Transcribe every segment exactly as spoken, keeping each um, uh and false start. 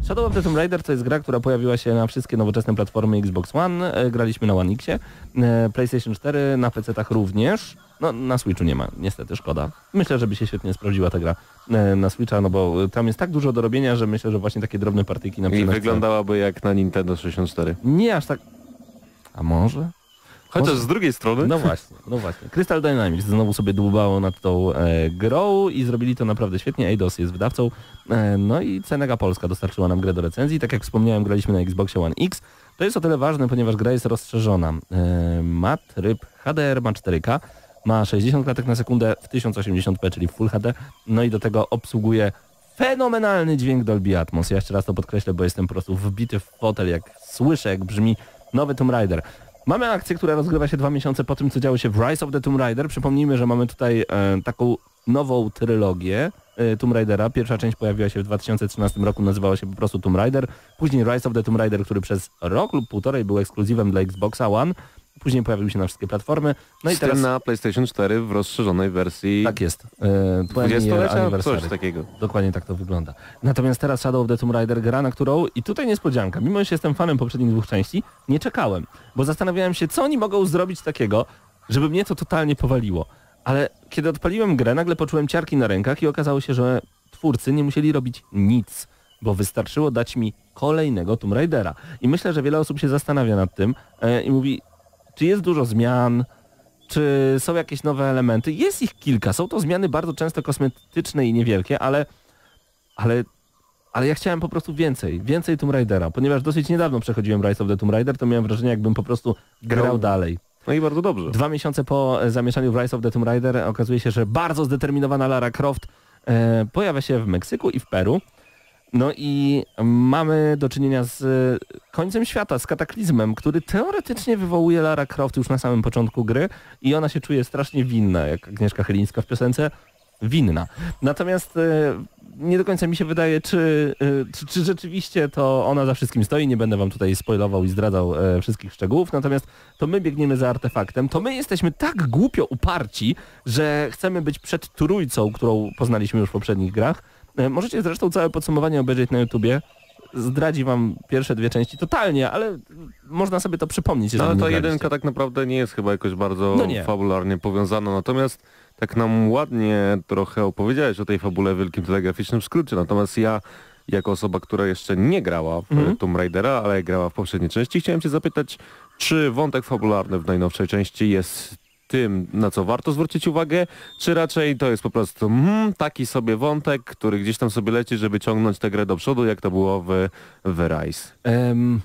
Shadow of the Tomb Raider to jest gra, która pojawiła się na wszystkie nowoczesne platformy Xbox One, e, graliśmy na One Xie, e, PlayStation cztery, na pecetach również, no na Switchu nie ma, niestety szkoda. Myślę, że by się świetnie sprawdziła ta gra e, na Switcha, no bo tam jest tak dużo do robienia, że myślę, że właśnie takie drobne partyjki na przykład... I wyglądałaby jak na Nintendo sześćdziesiąt cztery. Nie aż tak... A może? Chociaż może... z drugiej strony... No właśnie, no właśnie. Crystal Dynamics znowu sobie dłubało nad tą e, grą i zrobili to naprawdę świetnie. Eidos jest wydawcą. E, no i Cenega Polska dostarczyła nam grę do recenzji. Tak jak wspomniałem, graliśmy na Xboxie One X. To jest o tyle ważne, ponieważ gra jest rozszerzona. E, ma tryb H D R, ma cztery K, ma sześćdziesiąt klatek na sekundę w tysiąc osiemdziesiąt p, czyli Full H D. No i do tego obsługuje fenomenalny dźwięk Dolby Atmos. Ja jeszcze raz to podkreślę, bo jestem po prostu wbity w fotel, jak słyszę, jak brzmi nowy Tomb Raider. Mamy akcję, która rozgrywa się dwa miesiące po tym, co działo się w Rise of the Tomb Raider. Przypomnijmy, że mamy tutaj e, taką nową trylogię e, Tomb Raidera. Pierwsza część pojawiła się w dwa tysiące trzynastym roku, nazywała się po prostu Tomb Raider. Później Rise of the Tomb Raider, który przez rok lub półtorej był ekskluzywem dla Xboxa One. Później pojawił się na wszystkie platformy. No i Z teraz tym na PlayStation cztery w rozszerzonej wersji. Tak jest. E, dwudziestolecia, coś takiego. Dokładnie tak to wygląda. Natomiast teraz Shadow of the Tomb Raider, gra, na którą, i tutaj niespodzianka, mimo że jestem fanem poprzednich dwóch części, nie czekałem, bo zastanawiałem się, co oni mogą zrobić takiego, żeby mnie to totalnie powaliło. Ale kiedy odpaliłem grę, nagle poczułem ciarki na rękach i okazało się, że twórcy nie musieli robić nic, bo wystarczyło dać mi kolejnego Tomb Raidera. I myślę, że wiele osób się zastanawia nad tym e, i mówi, czy jest dużo zmian, czy są jakieś nowe elementy. Jest ich kilka, są to zmiany bardzo często kosmetyczne i niewielkie, ale, ale, ale ja chciałem po prostu więcej, więcej Tomb Raidera, ponieważ dosyć niedawno przechodziłem Rise of the Tomb Raider, to miałem wrażenie, jakbym po prostu grał, grał dalej. No i bardzo dobrze. Dwa miesiące po zamieszaniu w Rise of the Tomb Raider okazuje się, że bardzo zdeterminowana Lara Croft e, pojawia się w Meksyku i w Peru. No i mamy do czynienia z końcem świata, z kataklizmem, który teoretycznie wywołuje Lara Croft już na samym początku gry i ona się czuje strasznie winna, jak Agnieszka Chylińska w piosence, winna. Natomiast e, nie do końca mi się wydaje, czy, e, czy, czy rzeczywiście to ona za wszystkim stoi, nie będę wam tutaj spoilował i zdradzał e, wszystkich szczegółów, natomiast to my biegniemy za artefaktem, to my jesteśmy tak głupio uparci, że chcemy być przed trójcą, którą poznaliśmy już w poprzednich grach. Możecie zresztą całe podsumowanie obejrzeć na YouTubie. Zdradzi wam pierwsze dwie części totalnie, ale można sobie to przypomnieć. No ale ta jedynka tak naprawdę nie jest chyba jakoś bardzo no fabularnie powiązana, natomiast tak nam ładnie trochę opowiedziałeś o tej fabule w wielkim telegraficznym skrócie, natomiast ja jako osoba, która jeszcze nie grała w mm. Tomb Raidera, ale grała w poprzedniej części, chciałem cię zapytać, czy wątek fabularny w najnowszej części jest tym, na co warto zwrócić uwagę, czy raczej to jest po prostu mm, taki sobie wątek, który gdzieś tam sobie leci, żeby ciągnąć tę grę do przodu, jak to było w, w Rise? Um,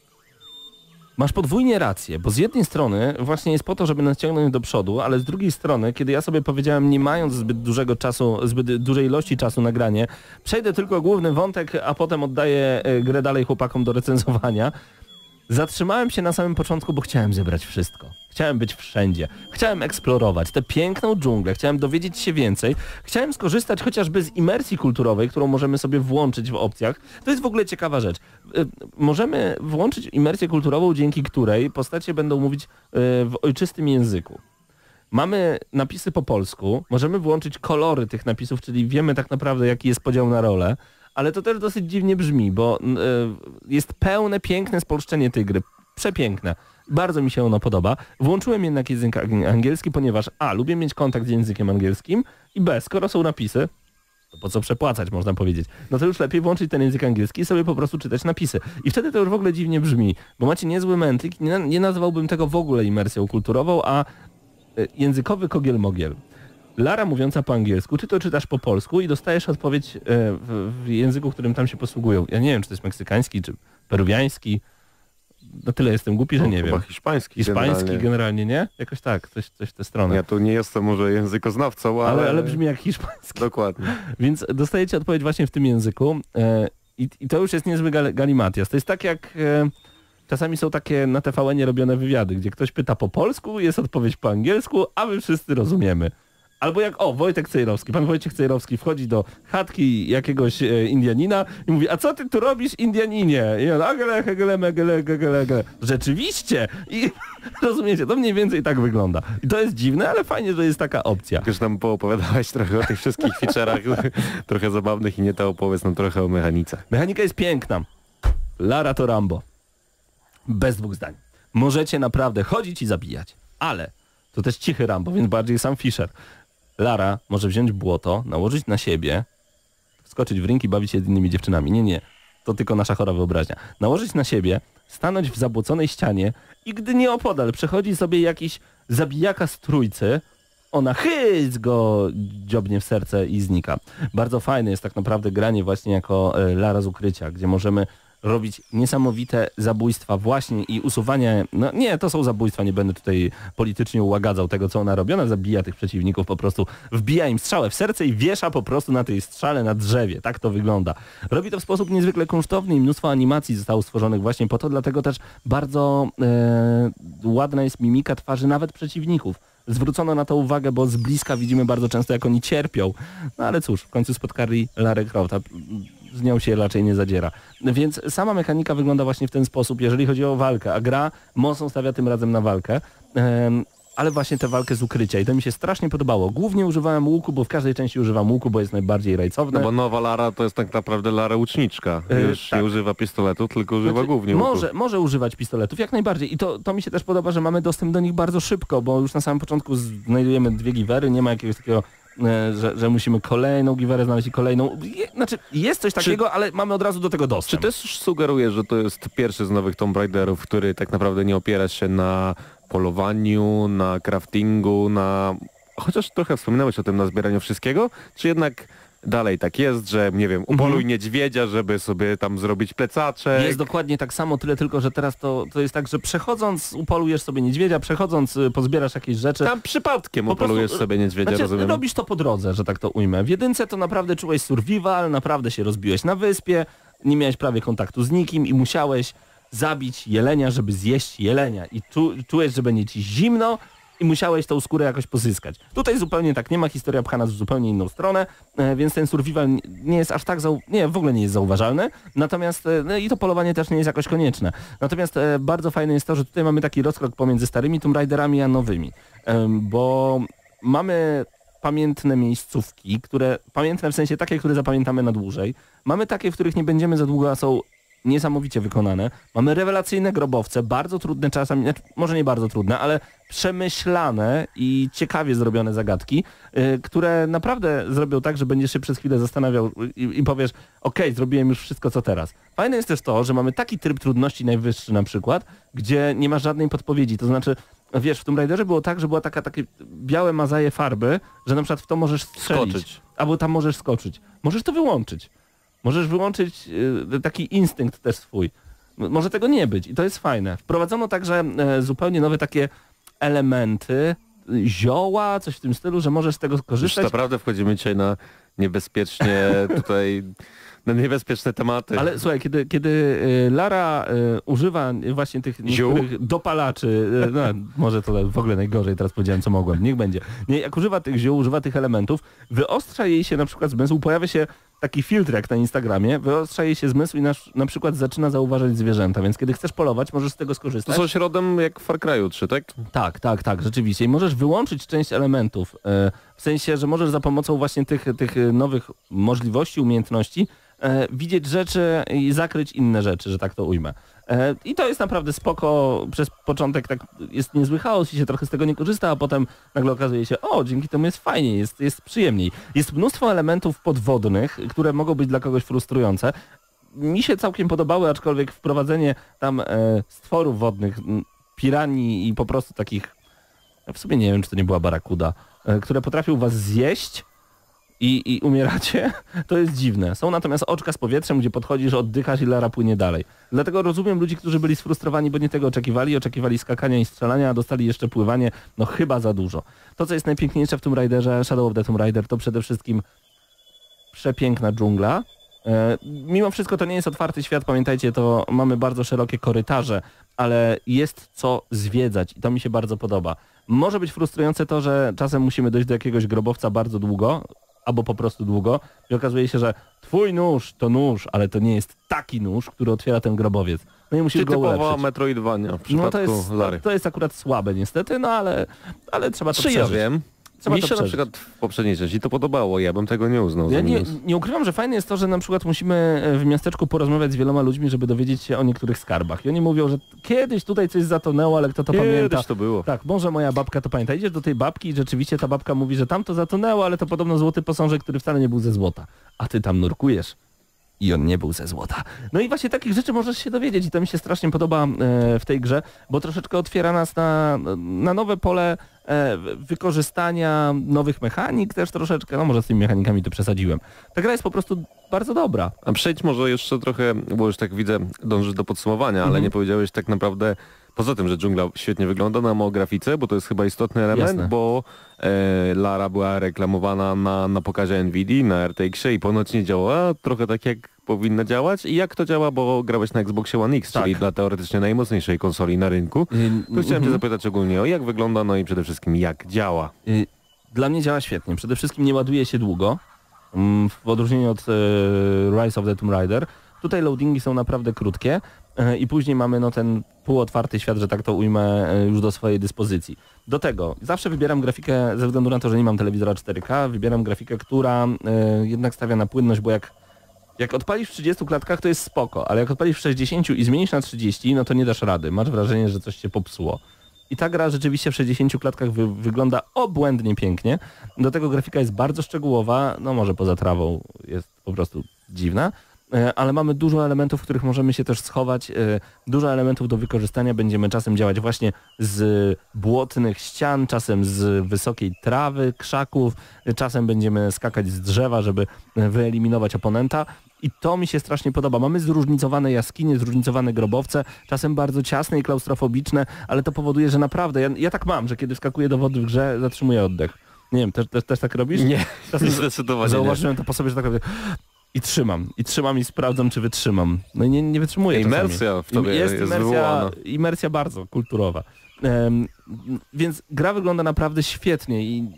masz podwójnie rację, bo z jednej strony właśnie jest po to, żeby nas ciągnąć do przodu, ale z drugiej strony, kiedy ja sobie powiedziałem, nie mając zbyt dużego czasu, zbyt dużej ilości czasu na granie, przejdę tylko główny wątek, a potem oddaję grę dalej chłopakom do recenzowania, zatrzymałem się na samym początku, bo chciałem zebrać wszystko. Chciałem być wszędzie. Chciałem eksplorować tę piękną dżunglę. Chciałem dowiedzieć się więcej. Chciałem skorzystać chociażby z imersji kulturowej, którą możemy sobie włączyć w opcjach. To jest w ogóle ciekawa rzecz. Możemy włączyć imersję kulturową, dzięki której postacie będą mówić w ojczystym języku. Mamy napisy po polsku. Możemy włączyć kolory tych napisów, czyli wiemy tak naprawdę, jaki jest podział na role. Ale to też dosyć dziwnie brzmi, bo y, jest pełne, piękne spolszczenie tej gry. Przepiękne. Bardzo mi się ono podoba. Włączyłem jednak język angielski, ponieważ a, lubię mieć kontakt z językiem angielskim i b, skoro są napisy, to po co przepłacać, można powiedzieć. No to już lepiej włączyć ten język angielski i sobie po prostu czytać napisy. I wtedy to już w ogóle dziwnie brzmi, bo macie niezły mętlik, nie, nie nazwałbym tego w ogóle imersją kulturową, a y, językowy kogiel-mogiel. Lara mówiąca po angielsku, ty to czytasz po polsku i dostajesz odpowiedź w, w języku, którym tam się posługują. Ja nie wiem, czy to jest meksykański, czy peruwiański. Na tyle jestem głupi, że no, nie chyba wiem. hiszpański Hiszpański generalnie. generalnie, nie? Jakoś tak, coś, coś w tę stronę. Ja tu nie jestem może językoznawcą, ale... Ale, ale brzmi jak hiszpański. Dokładnie. Więc dostajecie odpowiedź właśnie w tym języku e, i, i to już jest niezły gal, galimatias. To jest tak jak... E, czasami są takie na T V N-ie robione wywiady, gdzie ktoś pyta po polsku, jest odpowiedź po angielsku, a my wszyscy rozumiemy. Albo jak, o, Wojtek Cejrowski, pan Wojciech Cejrowski wchodzi do chatki jakiegoś e, Indianina i mówi, a co ty tu robisz, Indianinie? I on, agele, hegele, megele, gegele, gegele. Rzeczywiście! I rozumiecie, to mniej więcej tak wygląda. I to jest dziwne, ale fajnie, że jest taka opcja. Już nam poopowiadałeś trochę o tych wszystkich feature'ach, trochę zabawnych i nie to opowiedz nam trochę o mechanice. Mechanika jest piękna. Lara to Rambo. Bez dwóch zdań. Możecie naprawdę chodzić i zabijać, ale to też cichy Rambo, więc bardziej sam Fisher. Lara może wziąć błoto, nałożyć na siebie, wskoczyć w ring i bawić się z innymi dziewczynami. Nie, nie. To tylko nasza chora wyobraźnia. Nałożyć na siebie, stanąć w zabłoconej ścianie i gdy nieopodal przechodzi sobie jakiś zabijaka z trójcy, ona chyć go dziobnie w serce i znika. Bardzo fajne jest tak naprawdę granie właśnie jako Lara z ukrycia, gdzie możemy robić niesamowite zabójstwa właśnie i usuwanie, no nie, to są zabójstwa, nie będę tutaj politycznie ułagadzał tego, co ona robi, ona zabija tych przeciwników, po prostu wbija im strzałę w serce i wiesza po prostu na tej strzale na drzewie, tak to wygląda. Robi to w sposób niezwykle kunsztowny i mnóstwo animacji zostało stworzonych właśnie po to, dlatego też bardzo e, ładna jest mimika twarzy nawet przeciwników. Zwrócono na to uwagę, bo z bliska widzimy bardzo często, jak oni cierpią. No ale cóż, w końcu spotkali Larę Croft, a z nią się raczej nie zadziera. Więc sama mechanika wygląda właśnie w ten sposób, jeżeli chodzi o walkę, a gra mocno stawia tym razem na walkę. Um, ale właśnie tę walkę z ukrycia i to mi się strasznie podobało. Głównie używałem łuku, bo w każdej części używam łuku, bo jest najbardziej rajcowne. No bo nowa Lara to jest tak naprawdę Lara łuczniczka. Już yy, tak. Nie używa pistoletu, tylko używa znaczy, głównie łuku. Może, może używać pistoletów, jak najbardziej. I to, to mi się też podoba, że mamy dostęp do nich bardzo szybko, bo już na samym początku znajdujemy dwie giwery, nie ma jakiegoś takiego Że, że musimy kolejną giwerę znaleźć i kolejną. Je, znaczy jest coś takiego, czy, ale mamy od razu do tego dostęp. Czy też sugeruje, że to jest pierwszy z nowych Tomb Raiderów, który tak naprawdę nie opiera się na polowaniu, na craftingu, na... Chociaż trochę wspominałeś o tym, na zbieraniu wszystkiego, czy jednak dalej tak jest, że nie wiem, upoluj mhm. niedźwiedzia, żeby sobie tam zrobić plecaczek. Jest dokładnie tak samo, tyle tylko, że teraz to, to jest tak, że przechodząc upolujesz sobie niedźwiedzia, przechodząc pozbierasz jakieś rzeczy. Tam przypadkiem po upolujesz prostu, sobie niedźwiedzia, znaczy, rozumiem. Robisz to po drodze, że tak to ujmę. W jedynce to naprawdę czułeś survival, naprawdę się rozbiłeś na wyspie, nie miałeś prawie kontaktu z nikim i musiałeś zabić jelenia, żeby zjeść jelenia. I czu, czułeś, że będzie ci zimno, i musiałeś tą skórę jakoś pozyskać. Tutaj zupełnie tak nie ma, historia pcha nas w zupełnie inną stronę, e, więc ten survival nie jest aż tak, zau- nie, w ogóle nie jest zauważalny, natomiast e, no i to polowanie też nie jest jakoś konieczne. Natomiast e, bardzo fajne jest to, że tutaj mamy taki rozkrok pomiędzy starymi Tomb Raiderami a nowymi, e, bo mamy pamiętne miejscówki, które, pamiętne w sensie takie, które zapamiętamy na dłużej, mamy takie, w których nie będziemy za długo, a są niesamowicie wykonane. Mamy rewelacyjne grobowce, bardzo trudne czasami, znaczy, może nie bardzo trudne, ale przemyślane i ciekawie zrobione zagadki, yy, które naprawdę zrobią tak, że będziesz się przez chwilę zastanawiał i, i powiesz, okej, okay, zrobiłem już wszystko, co teraz. Fajne jest też to, że mamy taki tryb trudności najwyższy na przykład, gdzie nie ma żadnej podpowiedzi, to znaczy wiesz, w Tomb Raiderze było tak, że była taka takie białe mazaje farby, że na przykład w to możesz strzelić, skoczyć. Albo tam możesz skoczyć. Możesz to wyłączyć. Możesz wyłączyć y, taki instynkt też swój. Może tego nie być i to jest fajne. Wprowadzono także y, zupełnie nowe takie elementy, zioła, coś w tym stylu, że możesz z tego skorzystać. Już naprawdę wchodzimy dzisiaj na niebezpiecznie tutaj... na niebezpieczne tematy. Ale słuchaj, kiedy, kiedy Lara y, używa właśnie tych niektórych dopalaczy, y, no, może to w ogóle najgorzej, teraz powiedziałem co mogłem, niech będzie. Nie, jak używa tych ziół, używa tych elementów, wyostrza jej się na przykład zmysł, pojawia się taki filtr jak na Instagramie, wyostrza jej się zmysł i na, na przykład zaczyna zauważać zwierzęta, więc kiedy chcesz polować, możesz z tego skorzystać. To są środem jak w Far Cry'u trzy, tak? Tak, tak, tak, rzeczywiście. I możesz wyłączyć część elementów, y, w sensie, że możesz za pomocą właśnie tych, tych nowych możliwości, umiejętności E, widzieć rzeczy i zakryć inne rzeczy, że tak to ujmę. E, I to jest naprawdę spoko. Przez początek tak jest niezły chaos i się trochę z tego nie korzysta, a potem nagle okazuje się, o, dzięki temu jest fajniej, jest, jest przyjemniej. Jest mnóstwo elementów podwodnych, które mogą być dla kogoś frustrujące. Mi się całkiem podobały, aczkolwiek wprowadzenie tam e, stworów wodnych, piranii i po prostu takich, w sumie nie wiem, czy to nie była barakuda, e, które potrafią was zjeść, I, i umieracie, to jest dziwne. Są natomiast oczka z powietrzem, gdzie podchodzisz, oddychasz i Lara płynie dalej. Dlatego rozumiem ludzi, którzy byli sfrustrowani, bo nie tego oczekiwali, oczekiwali skakania i strzelania, a dostali jeszcze pływanie, no chyba za dużo. To, co jest najpiękniejsze w Tomb Raiderze, Shadow of the Tomb Raider, to przede wszystkim przepiękna dżungla. E, mimo wszystko to nie jest otwarty świat, pamiętajcie, to mamy bardzo szerokie korytarze, ale jest co zwiedzać i to mi się bardzo podoba. Może być frustrujące to, że czasem musimy dojść do jakiegoś grobowca bardzo długo, albo po prostu długo i okazuje się, że twój nóż to nóż, ale to nie jest taki nóż, który otwiera ten grobowiec. No i musisz go ulepszyć. Typowa Metroidvania w przypadku no to jest, Lary. To jest akurat słabe niestety, no ale, ale trzeba to Czy przeżyć. ja wiem. Trzeba Mi to się na przeżyć. przykład w poprzedniej części to podobało, ja bym tego nie uznał Ja za nie, minus. nie ukrywam, że fajne jest to, że na przykład musimy w miasteczku porozmawiać z wieloma ludźmi, żeby dowiedzieć się o niektórych skarbach. I oni mówią, że kiedyś tutaj coś zatonęło, ale kto to Kiedyś pamięta. to było. Tak, może moja babka to pamięta. Idziesz do tej babki i rzeczywiście ta babka mówi, że tam to zatonęło, ale to podobno złoty posążek, który wcale nie był ze złota. A ty tam nurkujesz. I on nie był ze złota. No i właśnie takich rzeczy możesz się dowiedzieć i to mi się strasznie podoba e, w tej grze, bo troszeczkę otwiera nas na, na nowe pole e, wykorzystania nowych mechanik też troszeczkę, no może z tymi mechanikami to przesadziłem. Ta gra jest po prostu bardzo dobra. A przejdź może jeszcze trochę, bo już tak widzę, dążysz do podsumowania, ale Mhm. nie powiedziałeś tak naprawdę, poza tym, że dżungla świetnie wygląda nam o grafice, bo to jest chyba istotny element, Jasne. bo e, Lara była reklamowana na, na pokazie Nvidia, na R T X-ie i ponoć nie działa trochę tak jak powinna działać. I jak to działa, bo grałeś na Xboxie One X, Tak. czyli dla teoretycznie najmocniejszej konsoli na rynku. Y, Tu chciałem cię mhm. zapytać ogólnie o jak wygląda, no i przede wszystkim jak działa. Y, Dla mnie działa świetnie. Przede wszystkim nie ładuje się długo, mm, w odróżnieniu od e, Rise of the Tomb Raider. Tutaj loadingi są naprawdę krótkie e, i później mamy no, ten półotwarty świat, że tak to ujmę, e, już do swojej dyspozycji. Do tego zawsze wybieram grafikę, ze względu na to, że nie mam telewizora cztery K, wybieram grafikę, która e, jednak stawia na płynność, bo jak, jak odpalisz w trzydziestu klatkach, to jest spoko, ale jak odpalisz w sześćdziesięciu i zmienisz na trzydzieści, no to nie dasz rady. Masz wrażenie, że coś się popsuło. I ta gra rzeczywiście w sześćdziesięciu klatkach wy, wygląda obłędnie pięknie. Do tego grafika jest bardzo szczegółowa, no może poza trawą jest po prostu dziwna, e, ale mamy dużo elementów, w których możemy się też schować, e, dużo elementów do wykorzystania. Będziemy czasem działać właśnie z błotnych ścian, czasem z wysokiej trawy, krzaków, e, czasem będziemy skakać z drzewa, żeby e, wyeliminować oponenta. I to mi się strasznie podoba. Mamy zróżnicowane jaskinie, zróżnicowane grobowce, czasem bardzo ciasne i klaustrofobiczne, ale to powoduje, że naprawdę, ja, ja tak mam, że kiedy wskakuję do wody w grze, zatrzymuję oddech. Nie wiem, też, też, też tak robisz? Nie, Czasem zdecydowanie zauważyłem to po sobie, że tak robię. I trzymam, i trzymam i sprawdzam, czy wytrzymam. No i nie, nie wytrzymuję Imersja czasami. w tobie jest, jest imersja, wywołana. imersja bardzo kulturowa. Um, więc gra wygląda naprawdę świetnie i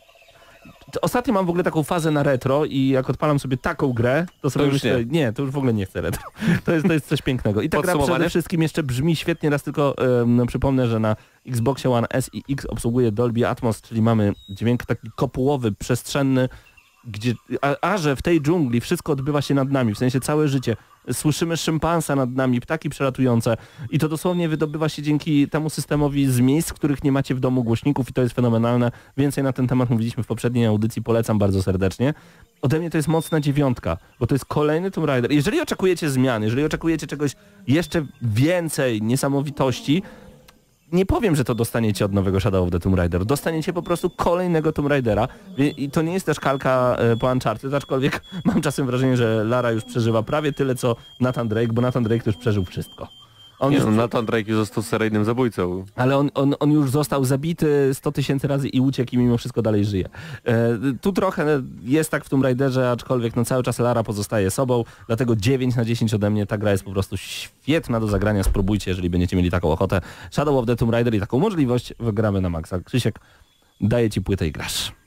ostatnio mam w ogóle taką fazę na retro i jak odpalam sobie taką grę, to sobie już myślę, nie. nie, to już w ogóle nie chcę retro. To jest, to jest coś pięknego. I ta gra przede wszystkim jeszcze brzmi świetnie, raz tylko um, przypomnę, że na Xboxie One S i X obsługuje Dolby Atmos, czyli mamy dźwięk taki kopułowy, przestrzenny, gdzie, a, a że w tej dżungli wszystko odbywa się nad nami, w sensie całe życie. Słyszymy szympansa nad nami, ptaki przelatujące i to dosłownie wydobywa się dzięki temu systemowi z miejsc, w których nie macie w domu głośników i to jest fenomenalne. Więcej na ten temat mówiliśmy w poprzedniej audycji, polecam bardzo serdecznie. Ode mnie to jest mocna dziewiątka, bo to jest kolejny Tomb Raider. Jeżeli oczekujecie zmian, jeżeli oczekujecie czegoś jeszcze więcej, niesamowitości, nie powiem, że to dostaniecie od nowego Shadow of the Tomb Raider. Dostaniecie po prostu kolejnego Tomb Raidera i to nie jest też kalka po Uncharted, aczkolwiek mam czasem wrażenie, że Lara już przeżywa prawie tyle, co Nathan Drake, bo Nathan Drake to już przeżył wszystko. On Nie, już... no, Nathan Drake już został seryjnym zabójcą. Ale on, on, on już został zabity sto tysięcy razy i uciekł i mimo wszystko dalej żyje. E, tu trochę jest tak w Tomb Raiderze, aczkolwiek no, cały czas Lara pozostaje sobą, dlatego dziewięć na dziesięć ode mnie. Ta gra jest po prostu świetna do zagrania. Spróbujcie, jeżeli będziecie mieli taką ochotę. Shadow of the Tomb Raider i taką możliwość wygramy na maksa. Krzysiek, daję ci płytę i grasz.